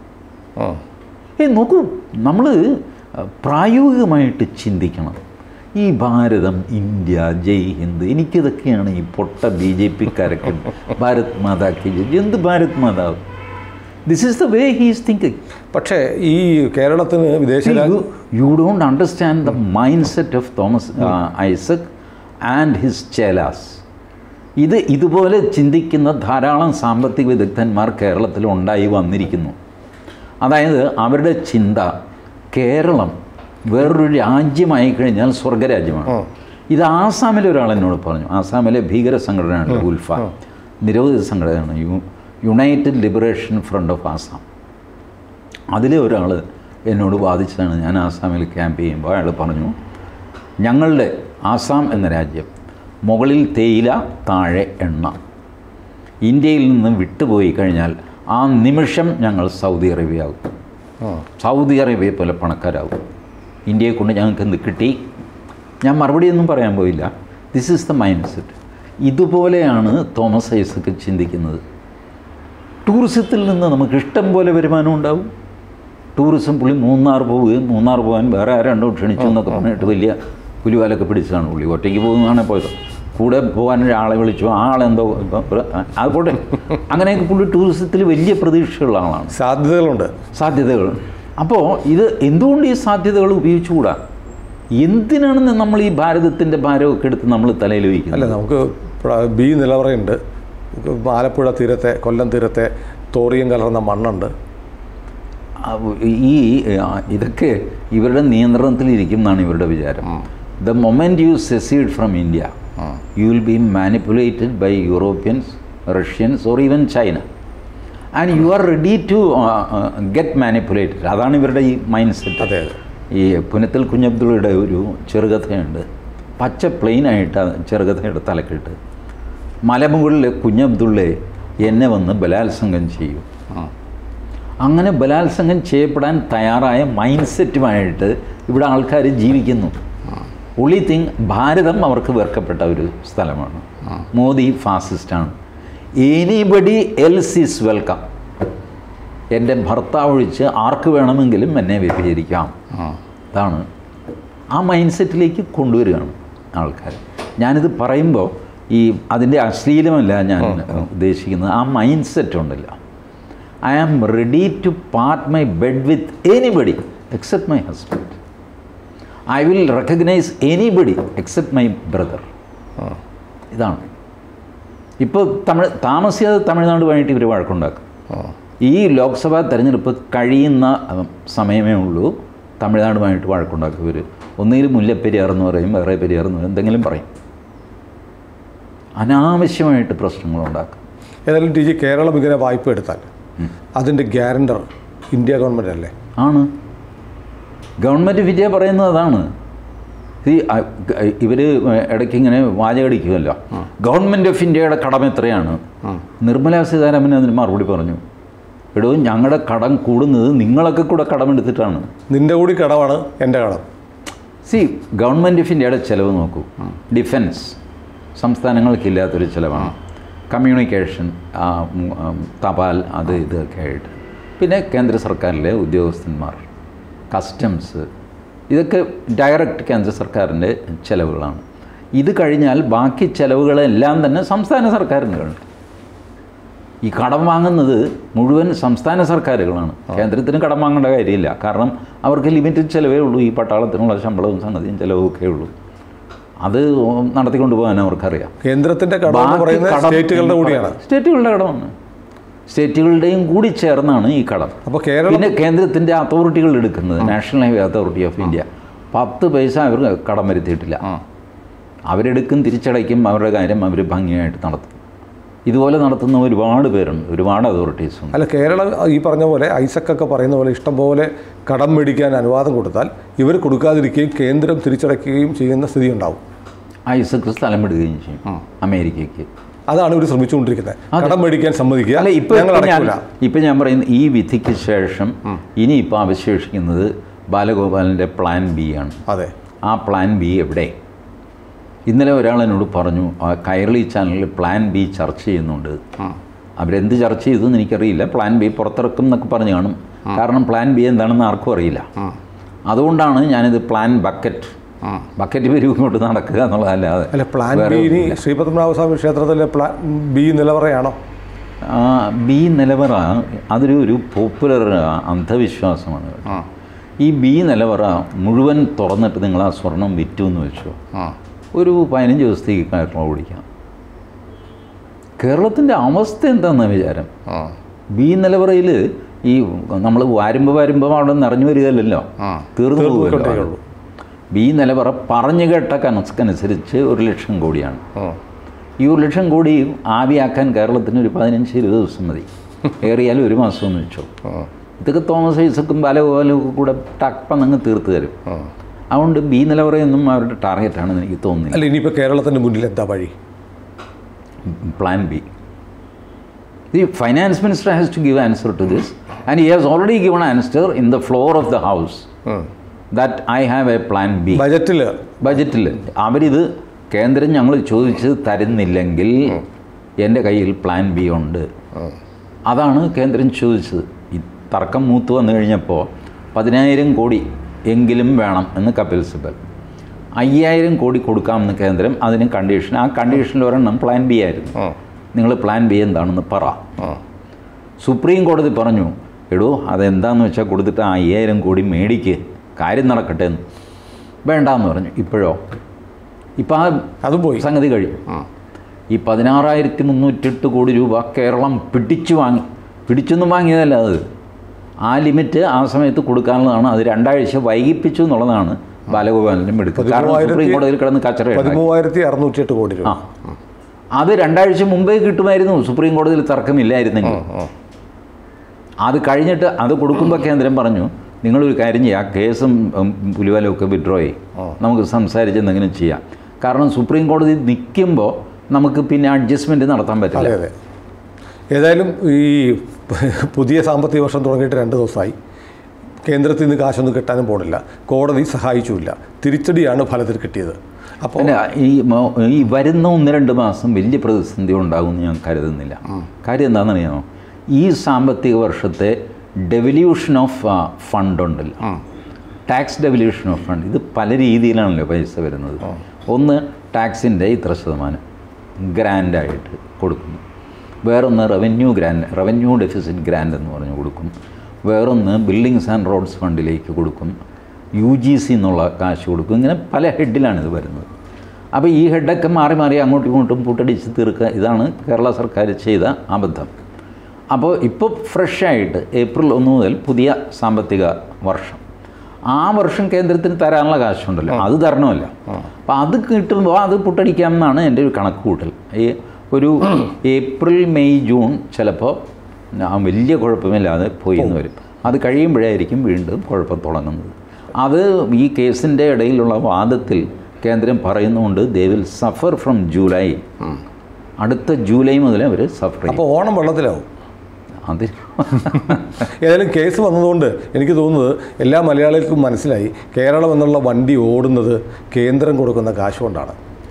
ഏ നോക്കൂ, നമ്മൾ പ്രായോഗികമായിട്ട് ചിന്തിക്കണം. ഈ ഭാരതം, ഇന്ത്യ, ജയ് ഹിന്ദ്, എനിക്കിതൊക്കെയാണ് ഈ പൊട്ട ബി ജെ പിക്കാരൊക്കെ ഭാരത് മാതാ കി ജയ്. എന്ത് ഭാരത് മാതാവ്? This is the way he is thinking. പക്ഷേ ഈ കേരളത്തിന് വിദേശ you don't understand the mind set of Thomas Isaac and his chelas. ഇത് ഇതുപോലെ ചിന്തിക്കുന്ന ധാരാളം സാമ്പത്തിക വിദഗ്ധന്മാർ കേരളത്തിൽ ഉണ്ടായി വന്നിരിക്കുന്നു. അതായത് അവരുടെ ചിന്ത കേരളം വേറൊരു രാജ്യമായി കഴിഞ്ഞാൽ സ്വർഗരാജ്യമാണ്. ഇത് ആസാമിലെ ഒരാൾ എന്നോട് പറഞ്ഞു. ആസാമിലെ ഭീകര സംഘടനയാണ് ഉൽഫ, നിരവധി സംഘടനയാണ്, U united liberation front of Assam. അതിലെ ഒരാൾ എന്നോട് വാദിച്ചതാണ്. ഞാൻ ആസാമിൽ ക്യാമ്പ് ചെയ്യുമ്പോൾ അയാൾ പറഞ്ഞു, ഞങ്ങളുടെ ആസാം എന്ന രാജ്യം മുകളിൽ തേയില, താഴെ എണ്ണ. ഇന്ത്യയിൽ നിന്ന് വിട്ടുപോയി കഴിഞ്ഞാൽ ആ നിമിഷം ഞങ്ങൾ സൗദി അറേബ്യ ആകും. സൗദി അറേബ്യയെ പോലെ പണക്കാരാകും. ഇന്ത്യയെ കൊണ്ട് ഞങ്ങൾക്ക് എന്ത് കിട്ടി? ഞാൻ മറുപടിയൊന്നും പറയാൻ പോയില്ല. This is the mind set. ഇതുപോലെയാണ് തോമസ് ഐസക് ചിന്തിക്കുന്നത്. ടൂറിസത്തിൽ നിന്ന് നമുക്ക് ഇഷ്ടം പോലെ വരുമാനം ഉണ്ടാവും. ടൂറിസം പുള്ളി മൂന്നാർ പോവുകയും മൂന്നാർ പോകാൻ വേറെ ആരണ്ടോ ക്ഷണിച്ചു എന്നൊക്കെ പറഞ്ഞിട്ട് വലിയ പുലിവാലൊക്കെ പിടിച്ചതാണ് പുള്ളി. ഒറ്റയ്ക്ക് പോകുന്നതാണ് പോയത്. കൂടെ പോകാൻ ഒരാളെ വിളിച്ചു, ആ ആളെന്തോ അതുപോലെ അങ്ങനെയൊക്കെ പുള്ളി ടൂറിസത്തിൽ വലിയ പ്രതീക്ഷയുള്ള ആളാണ്. സാധ്യതകളുണ്ട് സാധ്യതകൾ അപ്പോൾ ഇത് എന്തുകൊണ്ട് ഈ സാധ്യതകൾ ഉപയോഗിച്ചുകൂടാ? എന്തിനാണ് നമ്മൾ ഈ ഭാരതത്തിൻ്റെ ഭാരമൊക്കെ എടുത്ത് നമ്മൾ തലയിൽ വയ്ക്കുന്നത്? അല്ല, നമുക്ക് ബി നിലവറയുണ്ട്, ആലപ്പുഴ തീരത്തെ കൊല്ലം തീരത്തെ തോറിയം കലർന്ന മണ്ണുണ്ട്. ഈ ഇതൊക്കെ ഇവരുടെ നിയന്ത്രണത്തിലിരിക്കും എന്നാണ് ഇവരുടെ വിചാരം. The moment you secede from India you will be manipulated by Europeans, Russians or even China, and you are ready to get manipulated. അതാണ് ഇവരുടെ ഈ മൈൻഡ് സെറ്റ്. അതെ. ഈ പുനത്തിൽ കുഞ്ഞബ്ദുള്ളയുടെ ഒരു ചെറുകഥയുണ്ട്, പച്ച പ്ലെയിനായിട്ട് ചെറുകഥയുടെ തലക്കിട്ട്, മലമുകളിലെ കുഞ്ഞബ്ദുള്ളെ എന്നെ വന്ന് ബലാത്സംഗം ചെയ്യും. അങ്ങനെ ബലാത്സംഗം ചെയ്യപ്പെടാൻ തയ്യാറായ മൈൻഡ് സെറ്റുമായിട്ട് ഇവിടെ ആൾക്കാർ ജീവിക്കുന്നു. ഒളി തിങ്, ഭാരതം അവർക്ക് വെറുക്കപ്പെട്ട ഒരു സ്ഥലമാണ്. മോദി ഫാസിസ്റ്റാണ്. Anybody else is welcome. എൻ്റെ ഭർത്താവ് ഒഴിച്ച് ആർക്ക് വേണമെങ്കിലും എന്നെ വ്യഭിചരിക്കാം. അതാണ് ആ മൈൻഡ് സെറ്റിലേക്ക് കൊണ്ടുവരികയാണ് ആൾക്കാർ. ഞാനിത് പറയുമ്പോൾ ഈ അതിൻ്റെ അശ്ലീലമല്ല ഞാൻ ഉദ്ദേശിക്കുന്നത്, ആ മൈൻഡ് സെറ്റ് ഉണ്ടല്ലോ. I am ready to part my bed with anybody except my husband. I will recognise anybody except my brother. ഇതാണ് ഇപ്പോൾ തമിഴ് താമസിയാതെ തമിഴ്നാടുമായിട്ട് ഇവർ വഴക്കുണ്ടാക്കും. ഈ ലോക്സഭാ തെരഞ്ഞെടുപ്പ് കഴിയുന്ന സമയമേ ഉള്ളൂ തമിഴ്നാടുമായിട്ട് വഴക്കുണ്ടാക്കും ഇവർ. ഒന്നുകിൽ മുല്ലപ്പെരിയാർ എന്ന് പറയും, വേറെ പെരിയാർ എന്ന് പറയും, എന്തെങ്കിലും പറയും. അനാവശ്യമായിട്ട് പ്രശ്നങ്ങളുണ്ടാക്കും. ഏതായാലും ടി ജി, കേരളം ഇങ്ങനെ വായ്പ എടുത്താൽ അതിൻ്റെ ഗ്യാരണ്ടർ ഇന്ത്യ ഗവൺമെൻറ് അല്ലേ? ആണ്. ഗവൺമെൻറ് വിദ്യ പറയുന്നത് അതാണ്. ഈ ഇവർ ഇടയ്ക്ക് ഇങ്ങനെ വാചകടിക്കുമല്ലോ, ഗവൺമെൻറ് ഓഫ് ഇന്ത്യയുടെ കടം എത്രയാണ്? നിർമ്മലാ സീതാരാമൻ അതിന് മറുപടി പറഞ്ഞു, എടോ ഞങ്ങളുടെ കടം കൂടുന്നത് നിങ്ങളൊക്കെ കൂടെ കടമെടുത്തിട്ടാണ്. നിൻ്റെ കൂടി കടമാണ് എൻ്റെ കടം. സി, ഗവൺമെൻറ് ഓഫ് ഇന്ത്യയുടെ ചിലവ് നോക്കൂ. ഡിഫൻസ് സംസ്ഥാനങ്ങൾക്കില്ലാത്തൊരു ചിലവാണ്. കമ്മ്യൂണിക്കേഷൻ, തപാൽ, അത് ഇതൊക്കെ ആയിട്ട്. പിന്നെ കേന്ദ്ര സർക്കാരിലെ ഉദ്യോഗസ്ഥന്മാർ, കസ്റ്റംസ്, ഇതൊക്കെ ഡയറക്റ്റ് കേന്ദ്ര സർക്കാരിൻ്റെ ചിലവുകളാണ്. ഇത് കഴിഞ്ഞാൽ ബാക്കി ചിലവുകളെല്ലാം തന്നെ സംസ്ഥാന സർക്കാരിന് ഉണ്ട്. ഈ കടം വാങ്ങുന്നത് മുഴുവൻ സംസ്ഥാന സർക്കാരുകളാണ്. കേന്ദ്രത്തിന് കടം വാങ്ങേണ്ട കാര്യമില്ല, കാരണം അവർക്ക് ലിമിറ്റഡ് ചിലവേ ഉള്ളൂ. ഈ പട്ടാളത്തിനുള്ള ശമ്പളവും സംഗതിയും ചിലവും ഒക്കെ ഉള്ളൂ. അത് നടത്തിക്കൊണ്ടു പോകാൻ അവർക്കറിയാം. കേന്ദ്രത്തിൻ്റെ കടം സ്റ്റേറ്റുകളുടെ കൂടിയാണ്. സ്റ്റേറ്റുകളുടെ കടമാണ്. സ്റ്റേറ്റുകളുടെയും കൂടി ചേർന്നാണ് ഈ കടം. അപ്പോൾ കേരളം പിന്നെ കേന്ദ്രത്തിൻ്റെ അതോറിറ്റികൾ എടുക്കുന്നത് national highway authority of India പത്ത് പൈസ അവർ കടം വരുത്തിയിട്ടില്ല. അവരെടുക്കും തിരിച്ചടയ്ക്കും, അവരുടെ കാര്യം അവർ ഭംഗിയായിട്ട് നടത്തും. ഇതുപോലെ നടത്തുന്ന ഒരുപാട് പേരുണ്ട്, ഒരുപാട് അതോറിറ്റീസ് ഉണ്ട്. അല്ല, കേരളം ഈ പറഞ്ഞ പോലെ ഐസക്കൊക്കെ പറയുന്ന പോലെ ഇഷ്ടംപോലെ കടം മേടിക്കാൻ അനുവാദം കൊടുത്താൽ ഇവർ കൊടുക്കാതിരിക്കുകയും കേന്ദ്രം തിരിച്ചടയ്ക്കുകയും ചെയ്യുന്ന സ്ഥിതി ഉണ്ടാവും. ഐസക്ക് സ്ഥലം വിടുകയും ചെയ്യും അമേരിക്കയ്ക്ക്. അതാണ് ഇവർ ശ്രമിച്ചുകൊണ്ടിരിക്കുന്നത്, കടം മേടിക്കാൻ സമ്മതിക്കുക. അല്ല, ഇപ്പം ഇപ്പം ഞാൻ പറയുന്നത് ഈ വിധിക്ക് ശേഷം ഇനി ഇപ്പോൾ അവശേഷിക്കുന്നത് ബാലഗോപാലിൻ്റെ പ്ലാൻ ബി ആണ്. അതെ, ആ പ്ലാൻ ബി എവിടെ? ഇന്നലെ ഒരാൾ എന്നോട് പറഞ്ഞു, ആ കൈരളി ചാനലിൽ പ്ലാൻ ബി ചർച്ച ചെയ്യുന്നുണ്ട്. അവരെന്ത് ചർച്ച ചെയ്തെന്ന് എനിക്കറിയില്ല. പ്ലാൻ ബി പുറത്തിറക്കും എന്നൊക്കെ പറഞ്ഞു കാണും. കാരണം പ്ലാൻ ബി എന്താണെന്ന് ആർക്കും അറിയില്ല. അതുകൊണ്ടാണ് ഞാനിത് പ്ലാൻ ബക്കറ്റ് ബക്കറ്റ് പേര് ഇങ്ങോട്ട് നടക്കുക എന്നുള്ളതല്ലാതെ. അല്ല, പ്ലാൻ ബി ശ്രീപത്മനാഭസ്വാമി ക്ഷേത്രത്തിലെ പ്ലാൻ ബി നിലവറയാണോ? ബി നിലവറ അതൊരു ഒരു പോപ്പുലർ അന്ധവിശ്വാസമാണ്. ഈ ബി നിലവറ മുഴുവൻ തുറന്നിട്ട് നിങ്ങൾ ആ സ്വർണം വിറ്റു എന്ന് വെച്ചോ, ഒരു പതിനഞ്ച് ദിവസത്തേക്ക് കയറണം ഓടിക്കാം. കേരളത്തിൻ്റെ അവസ്ഥ എന്താണെന്ന വിചാരം? ബി നിലവറയിൽ ഈ നമ്മൾ വാരുമ്പോൾ വരുമ്പോൾ അവിടെ നിറഞ്ഞു വരികയല്ലോ, തീർന്നു പോകുകയുള്ളൂ. ബി നിലവറ പറഞ്ഞു കേട്ട കണക്കനുസരിച്ച് ഒരു ലക്ഷം കോടിയാണ്. ഈ ഒരു ലക്ഷം കോടി ആവിയാക്കാൻ കേരളത്തിന് ഒരു പതിനഞ്ച് ഇരുപത് ദിവസം മതി, ഏറിയാലും ഒരു മാസം എന്ന് വെച്ചോ. ഇതൊക്കെ തോമസ് ഐസക്കും ബാലഗോപാലും ഒക്കെ കൂടെ ടപ്പന്നങ്ങ് തീർത്ത് തരും. അതുകൊണ്ട് ബി നിലവറയൊന്നും അവരുടെ ടാർഗറ്റാണെന്ന് എനിക്ക് തോന്നുന്നില്ല. അല്ല, ഇനിയിപ്പോൾ കേരളത്തിൻ്റെ മുന്നിൽ എന്താ വഴി? Plan B. The finance minister has to give answer to this and he has already given answer in the floor of the house that I have a plan B. ബജറ്റിൽ ബജറ്റിൽ അവരിത് കേന്ദ്രം ഞങ്ങൾ ചോദിച്ച് തരുന്നില്ലെങ്കിൽ എൻ്റെ കയ്യിൽ പ്ലാൻ ബി ഉണ്ട്. അതാണ് കേന്ദ്രം ചോദിച്ചത്. ഈ തർക്കം മൂത്ത് വന്നു കഴിഞ്ഞപ്പോൾ പതിനായിരം കോടി എങ്കിലും വേണം എന്ന് കപിൽ സിബൽ. അയ്യായിരം കോടി കൊടുക്കാമെന്ന് കേന്ദ്രം, അതിന് കണ്ടീഷൻ. ആ കണ്ടീഷനിൽ ഒരെണ്ണം പ്ലാൻ ബി ആയിരുന്നു. നിങ്ങൾ പ്ലാൻ ബി എന്താണെന്ന് പറ. സുപ്രീം കോടതി പറഞ്ഞു, എടോ അതെന്താണെന്ന് വെച്ചാൽ കൊടുത്തിട്ട് ആ അയ്യായിരം കോടി മേടിക്ക്, കാര്യം നടക്കട്ടെ എന്ന്. വേണ്ടാന്ന് പറഞ്ഞു. ഇപ്പോഴോ? ഇപ്പം ആ അതും പോയി, സംഗതി കഴിയും. ഈ പതിനാറായിരത്തി മുന്നൂറ്റെട്ട് കോടി രൂപ കേരളം പിടിച്ചു വാങ്ങി. പിടിച്ചൊന്നും വാങ്ങിയതല്ല, അത് ആ ലിമിറ്റ് ആ സമയത്ത് കൊടുക്കാനുള്ളതാണ്. അത് രണ്ടാഴ്ച വൈകിപ്പിച്ചു എന്നുള്ളതാണ് ബാലഗോപാലിനും എടുക്കുക. കാരണം സുപ്രീം കോടതിയിൽ കിടന്ന് കച്ചറ പതിമൂവായിരത്തി അറുന്നൂറ്റി എട്ട് കോടി രൂപ. അത് രണ്ടാഴ്ച മുമ്പേ കിട്ടുമായിരുന്നു സുപ്രീം കോടതിയിൽ തർക്കമില്ലായിരുന്നെങ്കിൽ. അത് കഴിഞ്ഞിട്ട് അത് കൊടുക്കുമ്പോൾ കേന്ദ്രം പറഞ്ഞു, നിങ്ങളൊരു കാര്യം ചെയ്യുക, കേസും പുലിവാലും ഒക്കെ വിഡ്രോ ചെയ്യും, നമുക്ക് സംസാരിച്ച് എന്തെങ്കിലും ചെയ്യാം. കാരണം സുപ്രീം കോടതി നിൽക്കുമ്പോൾ നമുക്ക് പിന്നെ അഡ്ജസ്റ്റ്മെൻറ്റ് നടത്താൻ പറ്റില്ല. അതെ. ഏതായാലും ഈ പുതിയ സാമ്പത്തിക വർഷം തുടങ്ങിയിട്ട് രണ്ട് ദിവസമായി, കേന്ദ്രത്തിൽ നിന്ന് കാശൊന്നും കിട്ടാനും പോണില്ല, കോടതി സഹായിച്ചുമില്ല, തിരിച്ചടിയാണ് ഫലത്തിൽ കിട്ടിയത്. അപ്പോൾ ഈ ഈ വരുന്ന ഒന്ന് രണ്ട് മാസം വലിയ പ്രതിസന്ധി ഉണ്ടാകുമെന്ന് ഞാൻ കരുതുന്നില്ല. കാര്യം എന്താണെന്നറിയാമോ? ഈ സാമ്പത്തിക വർഷത്തെ ഡെവല്യൂഷൻ ഓഫ് ഫണ്ട് ഉണ്ടല്ലോ, ടാക്സ് ഡെവല്യൂഷൻ ഓഫ് ഫണ്ട്, ഇത് പല രീതിയിലാണല്ലോ പൈസ വരുന്നത്. ഒന്ന് ടാക്സിൻ്റെ ഇത്ര ശതമാനം ഗ്രാൻഡായിട്ട് കൊടുക്കുന്നു, വേറൊന്ന് revenue grant, revenue deficit grant എന്ന് പറഞ്ഞ് കൊടുക്കും, വേറൊന്ന് ബിൽഡിങ്സ് ആൻഡ് റോഡ്സ് ഫണ്ടിലേക്ക് കൊടുക്കും, യു ജി സി എന്നുള്ള കാശ് കൊടുക്കും. ഇങ്ങനെ പല ഹെഡിലാണിത് വരുന്നത്. അപ്പോൾ ഈ ഹെഡൊക്കെ മാറി മാറി അങ്ങോട്ടും ഇങ്ങോട്ടും പൂട്ടടിച്ച് തീർക്കുക, ഇതാണ് കേരള സർക്കാർ ചെയ്ത അബദ്ധം. അപ്പോൾ ഇപ്പോൾ ഫ്രഷായിട്ട് ഏപ്രിൽ ഒന്ന് മുതൽ പുതിയ സാമ്പത്തിക വർഷം, ആ വർഷം കേന്ദ്രത്തിന് തരാനുള്ള കാശുണ്ടല്ലോ, അത് തരണമല്ലോ. അപ്പോൾ അത് കിട്ടുമ്പോൾ അത് പുട്ടടിക്കാമെന്നാണ് എൻ്റെ ഒരു കണക്ക് കൂട്ടൽ. ഈ ഒരു ഏപ്രിൽ മെയ് ജൂൺ ചിലപ്പോൾ വലിയ കുഴപ്പമില്ലാതെ പോയി എന്ന് വരും. അത് കഴിയുമ്പോഴായിരിക്കും വീണ്ടും കുഴപ്പം തുടങ്ങുന്നത്. അത് ഈ കേസിൻ്റെ ഇടയിലുള്ള വാദത്തിൽ കേന്ദ്രം പറയുന്നുണ്ട്, they will suffer from July, അടുത്ത ജൂലൈ മുതൽ അവർ സഫർ ചെയ്യും. അപ്പോൾ ഓണം വെള്ളത്തിലാവും. അത് ഏതായാലും കേസ് വന്നതുകൊണ്ട് എനിക്ക് തോന്നുന്നത് എല്ലാ മലയാളികൾക്കും മനസ്സിലായി, കേരളം എന്നുള്ള വണ്ടി ഓടുന്നത് കേന്ദ്രം കൊടുക്കുന്ന കാശ് കൊണ്ടാണ്.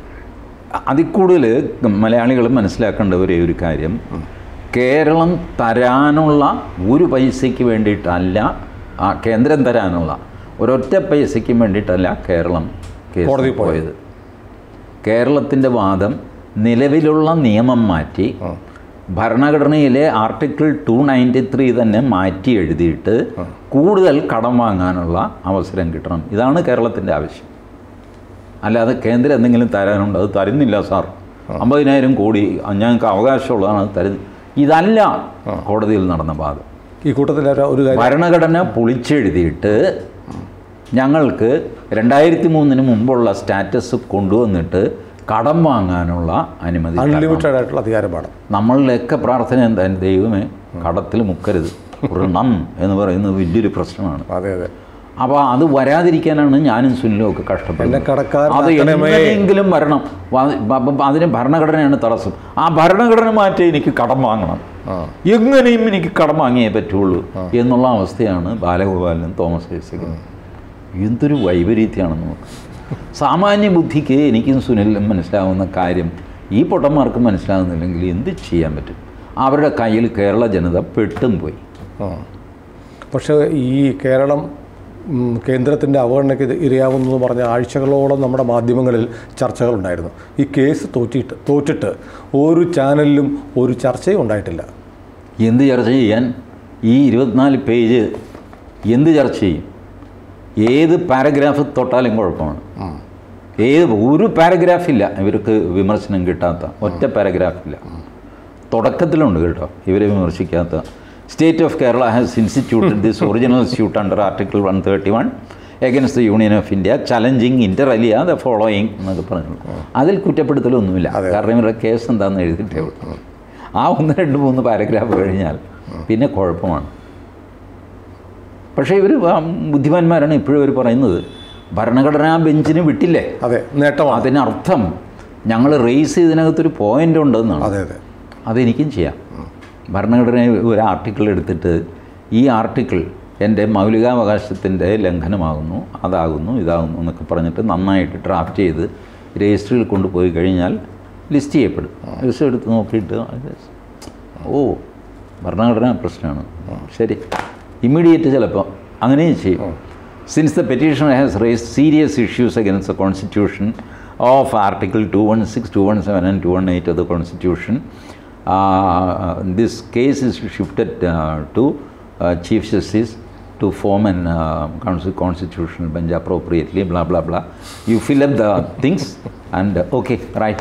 അതിൽ കൂടുതൽ മലയാളികൾ മനസ്സിലാക്കേണ്ട ഒരേ ഒരു കാര്യം, കേരളം തരാനുള്ള ഒരു പൈസയ്ക്ക് വേണ്ടിയിട്ടല്ല, ആ കേന്ദ്രം തരാനുള്ള ഒരൊറ്റ പൈസയ്ക്കും വേണ്ടിയിട്ടല്ല കേരളം കോടതി പോയത്. കേരളത്തിൻ്റെ വാദം നിലവിലുള്ള നിയമം മാറ്റി ഭരണഘടനയിലെ ആർട്ടിക്കിൾ ടു നയൻറ്റി ത്രീ തന്നെ മാറ്റി എഴുതിയിട്ട് കൂടുതൽ കടം വാങ്ങാനുള്ള അവസരം കിട്ടണം. ഇതാണ് കേരളത്തിൻ്റെ ആവശ്യം. അല്ലാതെ കേന്ദ്രം എന്തെങ്കിലും തരാനുണ്ട്, അത് തരുന്നില്ല സാർ, അമ്പതിനായിരം കോടി ഞങ്ങൾക്ക് അവകാശമുള്ളതാണ്, അത് തരുന്നത്, ഇതല്ല കോടതിയിൽ നടന്ന വാദം. ഈ കൂട്ടത്തിൽ ഒരു ഭരണഘടന പൊളിച്ചെഴുതിയിട്ട് ഞങ്ങൾക്ക് രണ്ടായിരത്തി മൂന്നിന് മുമ്പുള്ള സ്റ്റാറ്റസ് കൊണ്ടുവന്നിട്ട് കടം വാങ്ങാനുള്ള അനുമതി. അൺലിമിറ്റഡ് ആയിട്ടുള്ള അധികാരമാണ്. നമ്മളിലൊക്കെ പ്രാർത്ഥന എന്താ, ദൈവമേ കടത്തിൽ മുക്കരുത്, ഋണം എന്ന് പറയുന്നത് വലിയൊരു പ്രശ്നമാണ്. അതെ അതെ. അപ്പോൾ അത് വരാതിരിക്കാനാണ് ഞാനും സുനിലും ഒക്കെ കഷ്ടപ്പെടുന്നത്. അത് എങ്ങനെയെങ്കിലും വരണം. അതിന് ഭരണഘടനയാണ് തടസ്സം. ആ ഭരണഘടന മാറ്റി എനിക്ക് കടം വാങ്ങണം, എങ്ങനെയും എനിക്ക് കടം വാങ്ങിയേ പറ്റുള്ളൂ എന്നുള്ള അവസ്ഥയാണ് ബാലഗോപാലനും തോമസ് ഐസക്കും. എന്തൊരു വൈപരീത്യമാണെന്ന് നോക്ക്. സാമാന്യ ബുദ്ധിക്ക് എനിക്കും സുനിലും മനസ്സിലാവുന്ന കാര്യം ഈ പൊട്ടന്മാർക്ക് മനസ്സിലാകുന്നില്ലെങ്കിൽ എന്ത് ചെയ്യാൻ പറ്റും? അവരുടെ കയ്യിൽ കേരള ജനത പെട്ടും പോയി. പക്ഷേ ഈ കേരളം കേന്ദ്രത്തിൻ്റെ അവഗണനയ്ക്ക് ഇരയാവുമെന്ന് പറഞ്ഞ ആഴ്ചകളോളം നമ്മുടെ മാധ്യമങ്ങളിൽ ചർച്ചകളുണ്ടായിരുന്നു. ഈ കേസ് തോറ്റിട്ട് തോറ്റിട്ട് ഒരു ചാനലിലും ഒരു ചർച്ചയും ഉണ്ടായിട്ടില്ല. എന്ത് ചർച്ച ചെയ്യാൻ? ഈ ഇരുപത്തിനാല് പേജ് എന്ത് ചർച്ച ചെയ്യും? ഏത് പാരഗ്രാഫ് തൊട്ടാലും കുഴപ്പമാണ്. ഏത് ഒരു പാരഗ്രാഫില്ല ഇവർക്ക് വിമർശനം കിട്ടാത്ത, ഒറ്റ പാരഗ്രാഫില്ല. തുടക്കത്തിലുണ്ട് കേട്ടോ ഇവരെ വിമർശിക്കാത്ത. State of Kerala has instituted this original suit under Article one thirty-one against the Union of India, challenging inter alia the following എന്നൊക്കെ പറഞ്ഞു. അതിൽ കുറ്റപ്പെടുത്തലൊന്നുമില്ല, കാരണം ഇവരുടെ കേസ് എന്താണെന്ന് എഴുതിയിട്ടേ ഉള്ളൂ. ആ ഒന്ന് രണ്ട് മൂന്ന് പാരഗ്രാഫ് കഴിഞ്ഞാൽ പിന്നെ കുഴപ്പമാണ്. പക്ഷേ ഇവർ ബുദ്ധിമാന്മാരാണ്. ഇപ്പോഴും ഇവർ പറയുന്നത് ഭരണഘടനാ ബെഞ്ചിന് വിട്ടില്ലേ, അതെ നേട്ടമാണ്. അതിനർത്ഥം ഞങ്ങൾ റേസ് ചെയ്തതിനകത്തൊരു പോയിൻ്റ് ഉണ്ടെന്നാണ്. അതെ അതെ, അതെനിക്കും ചെയ്യാം. ഭരണഘടന ഒരു ആർട്ടിക്കിൾ എടുത്തിട്ട് ഈ ആർട്ടിക്കിൾ എൻ്റെ മൗലികാവകാശത്തിൻ്റെ ലംഘനമാകുന്നു, അതാകുന്നു, ഇതാകുന്നു എന്നൊക്കെ പറഞ്ഞിട്ട് നന്നായിട്ട് ഡ്രാഫ്റ്റ് ചെയ്ത് രജിസ്റ്ററിൽ കൊണ്ടുപോയി കഴിഞ്ഞാൽ ലിസ്റ്റ് ചെയ്യപ്പെടും. ലിസ്റ്റ് എടുത്ത് നോക്കിയിട്ട് ഓ ഭരണഘടനാ പ്രശ്നമാണ്, ശരി, ഇമ്മീഡിയറ്റ് ചിലപ്പോൾ അങ്ങനെയും ചെയ്യും. Since the petition has raised serious issues against the constitution of article two one six two one seven and two one eight of the constitution, Uh, this case is shifted uh, to uh, Chief Justice to form an uh, constitutional bench appropriately, blah blah blah. You fill up the things and uh, okay, right.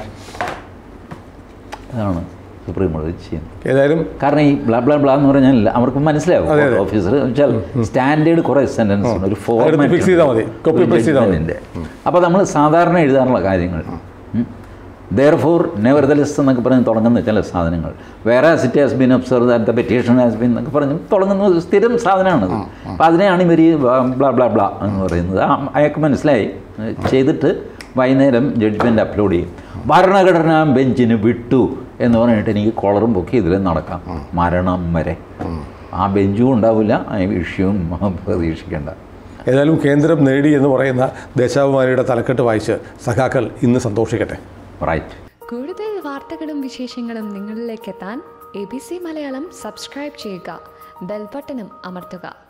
അതാണ് സുപ്രീം കോടതി ചെയ്യുന്നത്. ഏതായാലും കാരണം ഈ blah blah blah എന്ന് പറഞ്ഞാൽ അവർക്ക് മനസ്സിലാവും. ഓഫീസർ വെച്ചാൽ സ്റ്റാൻഡേർഡ് കുറേ സെൻറ്റൻസ് ഉണ്ട്, ഒരു ഫോർമാറ്റിൻ്റെ. അപ്പോൾ നമ്മൾ സാധാരണ എഴുതാറുള്ള കാര്യങ്ങൾ therefore nevertheless എന്നൊക്കെ പറഞ്ഞ് തുടങ്ങുന്ന ചില സാധനങ്ങൾ, വേറെ it has been observed that the petition has been എന്നൊക്കെ പറഞ്ഞ് തുടങ്ങുന്ന സ്ഥിരം സാധനമാണത്. അപ്പോൾ അതിനെയാണ് ഇവർ ബ്ലാ ബ്ലാ ബ്ലാ എന്ന് പറയുന്നത്. അയാൾക്ക് മനസ്സിലായി. ചെയ്തിട്ട് വൈകുന്നേരം ജഡ്ജ്മെൻറ്റ് അപ്ലോഡ് ചെയ്യും. ഭരണഘടനാ ബെഞ്ചിന് വിട്ടു എന്ന് പറഞ്ഞിട്ട് എനിക്ക് കോളറും പൊക്കി ഇതിൽ നടക്കാം മരണം വരെ. ആ ബെഞ്ചും ഉണ്ടാവില്ല, ആ വിഷയവും പ്രതീക്ഷിക്കേണ്ട. ഏതായാലും കേന്ദ്രം നേടി എന്ന് പറയുന്ന ദേശാഭിമാനിയുടെ തലക്കെട്ട് വായിച്ച് സഖാക്കൾ ഇന്ന് സന്തോഷിക്കട്ടെ. റൈറ്റ്. കൂടുതൽ വാർത്തകളും വിശേഷങ്ങളും നിങ്ങളിലേക്ക് എത്താൻ A B C Malayalam subscribe ചെയ്യുക, ബെൽ ബട്ടണും അമർത്തുക.